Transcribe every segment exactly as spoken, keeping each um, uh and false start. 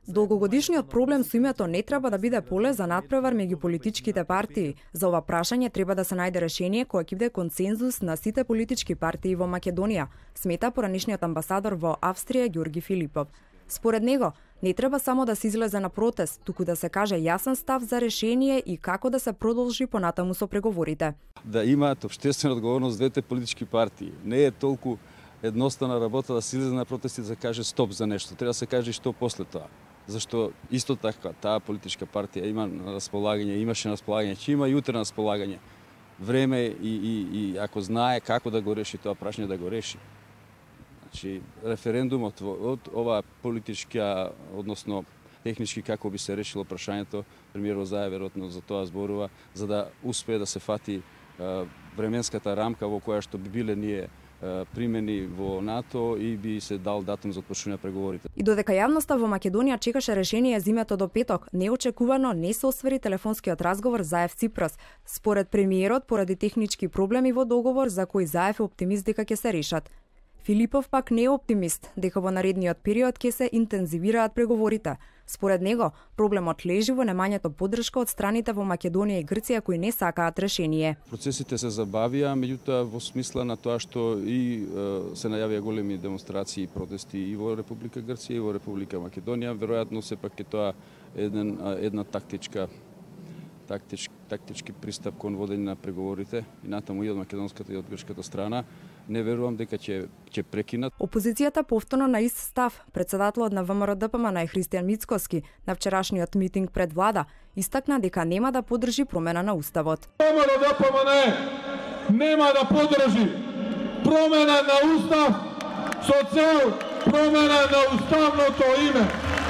Долгогодишниот проблем со името не треба да биде поле за надпревар меѓу политичките партии. За ова прашање треба да се најде решение кое ќе биде консензус на сите политички партии во Македонија, смета поранишниот амбасадор во Австрија Ѓорги Филипов. Според него, не треба само да се излезе на протест, туку да се каже јасен став за решение и како да се продолжи понатаму со преговорите. Да имаат општествена одговорност двете политички партии. Не е толку едноставна работа да се излезе на протест и да каже стоп за нешто. Треба да се каже што после тоа. Зашто исто така таа политичка партија има на располагање, имаше на располагање, ќе има и утре на располагање време и, и, и ако знае како да го реши тоа прашање, да го реши. Значи референдумот од ова политичка, односно технички како би се решило прашањето, премиерот Заев веројатно за тоа зборува, за да успее да се фати а, временската рамка во која што би биле ние примени во НАТО и би се дал датум за отпочнување на преговорите. И додека јавноста во Македонија чекаше решение за името до петок, неочекувано не се оствари телефонскиот разговор Заев Ципрас. Според премиерот, поради технички проблеми во договор за кои Заев е оптимист дека ќе се решат. Филипов пак не е оптимист дека во наредниот период ќе се интензивираат преговорите. Според него, проблемот лежи во немањето поддршка од страните во Македонија и Грција кои не сакаат решение. Процесите се забавија, меѓутоа во смисла на тоа што и е, се најавија големи демонстрации и протести и во Република Грција и во Република Македонија, веројатно сепак е тоа еден, една тактичка тактич, тактички пристап кон водење на преговорите и натаму и од македонската и од грчката страна. Не верувам дека ќе ќе прекинат. Опозицијата повторно на ист став. Председателот на ВМРО-ДПМН е Христијан Мицкоски на вчерашниот митинг пред влада истакна дека нема да поддржи промена на уставот. ВМРО-ДПМН нема да поддржи промена на устав со цел промена на уставното име.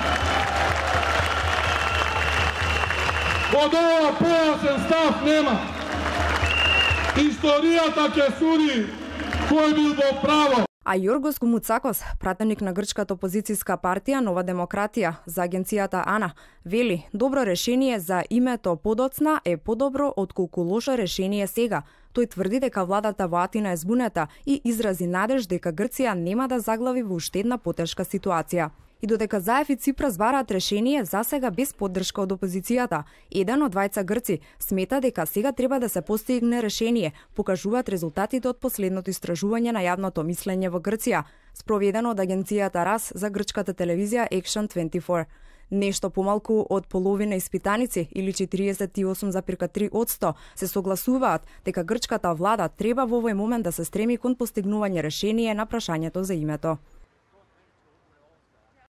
Од ова појасен став нема. Историјата ќе суди кој бил во право. А Јоргос Кумуцакос, пратеник на грчката опозицијска партија Нова демократија за агенцијата АНА, вели добро решение за името подоцна е подобро отколку лошо решение сега. Тој тврди дека владата во Атина е збунета и изрази надеж дека Грција нема да заглави во уште една потешка ситуација. И додека Заев и Ципрас бараат решение, засега без поддршка од опозицијата, еден од двајца грци смета дека сега треба да се постигне решение, покажуваат резултатите од последното истражување на јавното мислење во Грција, спроведено од агенцијата РАС за грчката телевизија Action дваесет и четири. Нешто помалку од половина испитаници, или четириесет и осум зарез три одсто, се согласуваат дека грчката влада треба во овој момент да се стреми кон постигнување решение на прашањето за името.